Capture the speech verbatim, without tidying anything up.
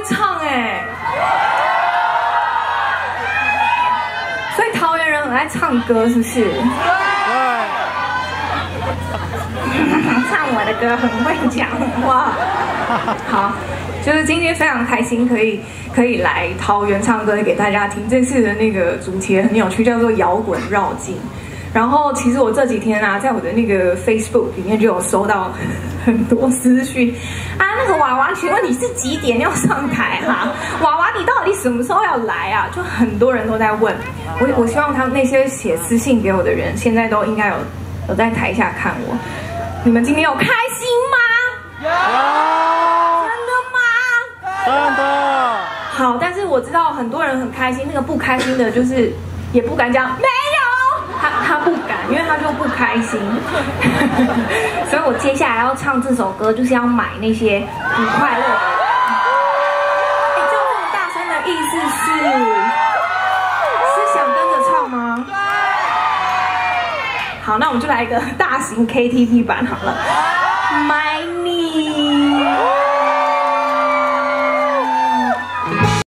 唱哎，所以桃园人很爱唱歌，是不是？对。唱我的歌很会讲话。好，就是今天非常开心，可以可以来桃园唱歌给大家听。这次的那个主题很有趣，叫做摇滚绕境。然后其实我这几天啊，在我的那个 Facebook 里面就有收到很多私讯啊，那个娃娃，请问你是几点要上台哈、啊？娃娃，你到底什么时候要来啊？就很多人都在问我，我希望他们那些写私信给我的人，现在都应该有有在台下看我。你们今天有开心吗？有。真的吗？真的。好，但是我知道很多人很开心，那个不开心的就是也不敢讲没有，他他不敢，因为他就不开心。所以我接下来要唱这首歌，就是要买那些不快乐的人。哎，就这么大声的意思是是想跟着唱吗？好，那我们就来一个大型 K T V 版好了。买